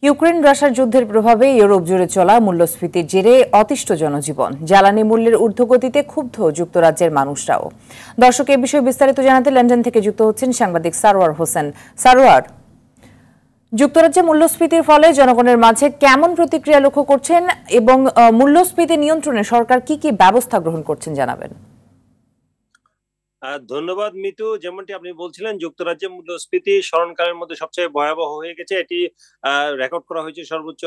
Ukraine রাশিয়ার যুদ্ধের প্রভাবে ইউরোপ জুড়ে চলা মূল্যস্ফীতির জেরে অতিষ্ঠ জনজীবন, জ্বালানি মূল্যের ঊর্ধ্বগতিতে ক্ষুব্ধ যুক্তরাজ্যের মানুষরাও। দর্শক, এ বিষয়ে বিস্তারিত জানাতে লন্ডন থেকে যুক্ত হচ্ছেন সাংবাদিক সারোয়ার হোসেন। সারোয়ার, যুক্তরাজ্যে মূল্যস্ফীতির ফলে জনগণের মাঝে কেমন প্রতিক্রিয়া লক্ষ্য করছেন এবং মূল্যস্ফীতি নিয়ন্ত্রণে সরকার কি কি ব্যবস্থা গ্রহণ করছেন জানাবেন। ধন্যবাদ মিতু। যেমনটি আপনি বলছিলেন, যুক্তরাজ্যে মূল্যস্ফীতি স্মরণকালের মধ্যে সবচেয়ে ভয়াবহ হয়ে গেছে। এটি রেকর্ড করা হয়েছে সর্বোচ্চ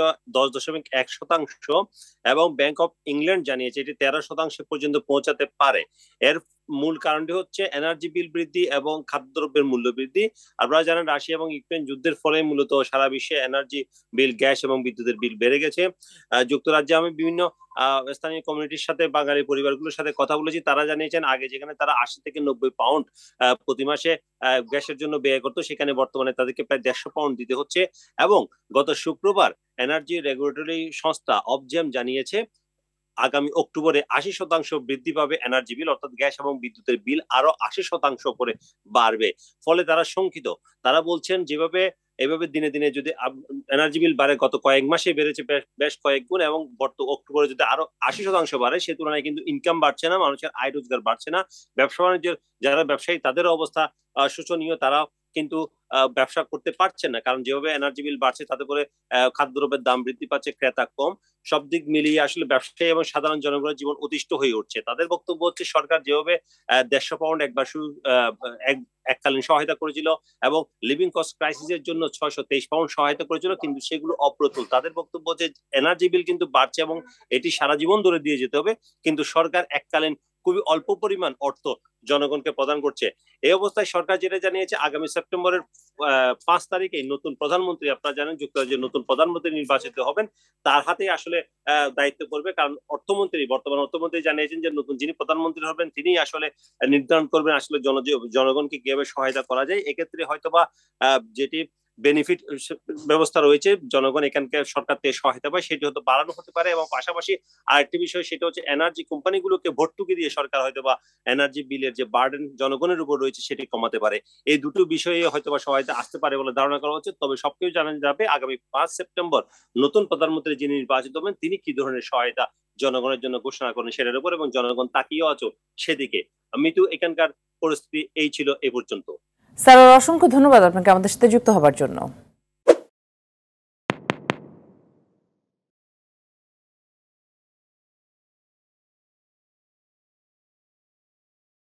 10.1%, এবং ব্যাংক অফ ইংল্যান্ড জানিয়েছে এটি 13% পর্যন্ত পৌঁছাতে পারে। এর মূল কারণটি হচ্ছে এনার্জি বিল বৃদ্ধি এবং খাদ্যদ্রব্যের মূল্য বৃদ্ধি। আপনারা জানেন, রাশিয়া এবং ইউক্রেন যুদ্ধের ফলে মূলত সারা বিশ্বে এনার্জি বিল, গ্যাস এবং বিদ্যুতের বিল বেড়ে গেছে। যুক্তরাজ্যে আমি বিভিন্ন স্থানীয় কমিউনিটির সাথে, বাঙালি পরিবারগুলোর সাথে কথা বলেছি। তারা জানিয়েছেন আগে যেখানে তারা 80 থেকে 90 পাউন্ড প্রতি মাসে গ্যাসের জন্য ব্যয় করতো, সেখানে বর্তমানে তাদেরকে প্রায় 150 পাউন্ড দিতে হচ্ছে। এবং গত শুক্রবার এনার্জি রেগুলেটরি সংস্থা অবজেম জানিয়েছে আগামী অক্টোবরে 80% বৃদ্ধি পাবে এনার্জি বিল, অর্থাৎ গ্যাস এবং বিদ্যুতের বিল আরো 80% করে বাড়বে। ফলে তারা শঙ্কিত। তারা বলছেন এভাবে দিনে দিনে যদি এনার্জি বিল বাড়ে, গত কয়েক মাসে বেড়েছে বেশ কয়েক গুণ, এবং অক্টোবরে যদি আরো 80% বাড়ে, সে তুলনায় কিন্তু ইনকাম বাড়ছে না, মানুষের আয় রোজগার বাড়ছে না। ব্যবসা বাণিজ্যের যারা ব্যবসায়ী তাদের অবস্থা শোচনীয়। তারাও কিন্তু ব্যবসা করতে পারছে না, কারণ যেভাবে এনার্জি বিল বাড়ছে তাতে করে খাদ্যদ্রব্যের দাম বৃদ্ধি পাচ্ছে, ক্রেতা কম। সব দিক মিলিয়ে আসলে ব্যবসায়ী এবং সাধারণ জনগণের জীবন অতিষ্ঠ হয়ে উঠছে। তাদের বক্তব্য হচ্ছে সরকার যেভাবে 150 পাউন্ড একবার শুধু এককালীন সহায়তা করেছিল এবং লিভিং কস্ট ক্রাইসিসের জন্য 623 পাউন্ড সহায়তা করেছিল, কিন্তু সেগুলো অপ্রতুল। তাদের বক্তব্য হচ্ছে এনার্জি বিল কিন্তু বাড়ছে এবং এটি সারা জীবন ধরে দিয়ে যেতে হবে, কিন্তু সরকার এককালীন খুবই অল্প পরিমাণ অর্থ জনগণকে প্রদান করছে। এই অবস্থায় সরকার যেটা জানিয়েছে, আগামী সেপ্টেম্বরের 5 তারিখে নতুন প্রধানমন্ত্রী, আপনারা জানেন যুক্তরাজ্যের নতুন প্রধানমন্ত্রী নির্বাচিত হবেন, তার হাতেই আসলে দায়িত্ব করবে। কারণ বর্তমান অর্থমন্ত্রী জানিয়েছেন যে নতুন যিনি প্রধানমন্ত্রী হবেন তিনি আসলে নির্ধারণ করবেন আসলে জনগণকে কিভাবে সহায়তা করা যায়। এক্ষেত্রে হয়তোবা যেটি বেনিফিট ব্যবস্থা রয়েছে, জনগণ এখানকার সরকার থেকে সহায়তা পায়, সেটি হয়তো বাড়ানো হতে পারে। এবং পাশাপাশি আরেকটি বিষয়, সেটা হচ্ছে এনার্জি কোম্পানিগুলোকে ভর্তুকি দিয়ে সরকার হয়তোবা এনার্জি বিলের যে বার্ডেন জনগণের উপর রয়েছে সেটি কমাতে পারে। এই দুটো বিষয়ে হয়তোবা সহায়তা আসতে পারে বলে ধারণা করা হচ্ছে। তবে সবকিছু জানানো যাবে আগামী 5 সেপ্টেম্বর নতুন প্রধানমন্ত্রী যিনি নির্বাচিত হবেন তিনি কি ধরনের সহায়তা জনগণের জন্য ঘোষণা করেন সেটার উপর, এবং জনগণ তাকিয়েও আছো সেদিকে। মিতু, এখানকার পরিস্থিতি এই ছিল এ পর্যন্ত। স্যার, অসংখ্য ধন্যবাদ আপনাকে আমাদের সাথে যুক্ত হবার জন্য।